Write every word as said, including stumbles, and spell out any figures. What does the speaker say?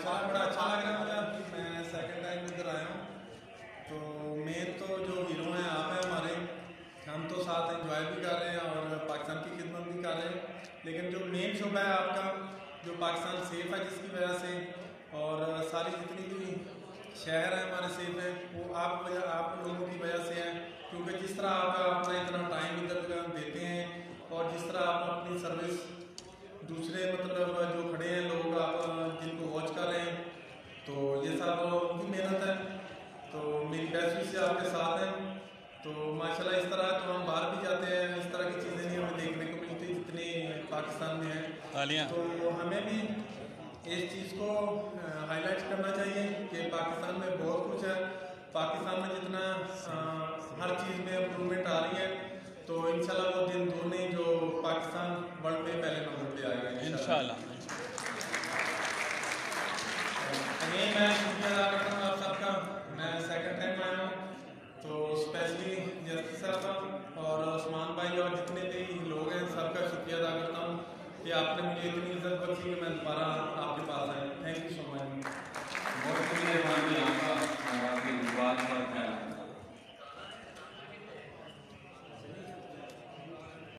माशाल्लाह बड़ा अच्छा लग रहा है मुझे। मैं सेकंड टाइम इधर आया हूँ। तो मेन तो जो हीरो हैं आप हैं हमारे, हम तो साथ एंजॉय भी कर रहे हैं और पाकिस्तान की खिदमत भी कर रहे हैं, लेकिन जो मेन शुबा है आपका, जो पाकिस्तान सेफ है जिसकी वजह से, और सारी जितनी भी शहर है हमारे सेफ है, वो आप वजह आप लोगों की वजह से है। क्योंकि जिस तरह आप अपना इतना टाइम इधर देते हैं और जिस तरह आप अपनी सर्विस दूसरे मतलब जो खड़े हैं लोग आप जिनको वॉच कर रहे हैं, तो ये सब उनकी मेहनत है। तो मेरी बेस्ट विश से आपके साथ हैं। तो माशाल्लाह इस तरह तो हम बाहर भी जाते हैं, इस तरह की चीज़ें नहीं हमें देखने को मिलती जितनी पाकिस्तान में है। तो हमें भी इस चीज़ को हाईलाइट करना चाहिए कि पाकिस्तान में बहुत कुछ है। पाकिस्तान में जितना आ, हर चीज़ में इम्प्रूवमेंट आ रही है, तो इंशाल्लाह वो दिन दूर नहीं जो पाकिस्तान वर्ल्ड में पहले नंबर पे आएगा इंशाल्लाह। अगेन मैं शुक्रिया अदा करता हूँ आप सबका। मैं सेकंड टाइम आया हूँ, तो स्पेशली जस्टिस साहब और उस्मान भाई और जितने भी लोग हैं सबका शुक्रिया अदा करता हूँ कि आपने मुझे इतनी इज्जत बख्शी कि मैं दोबारा आपके पास आया। Thank you so much. बहुत शुक्रिया।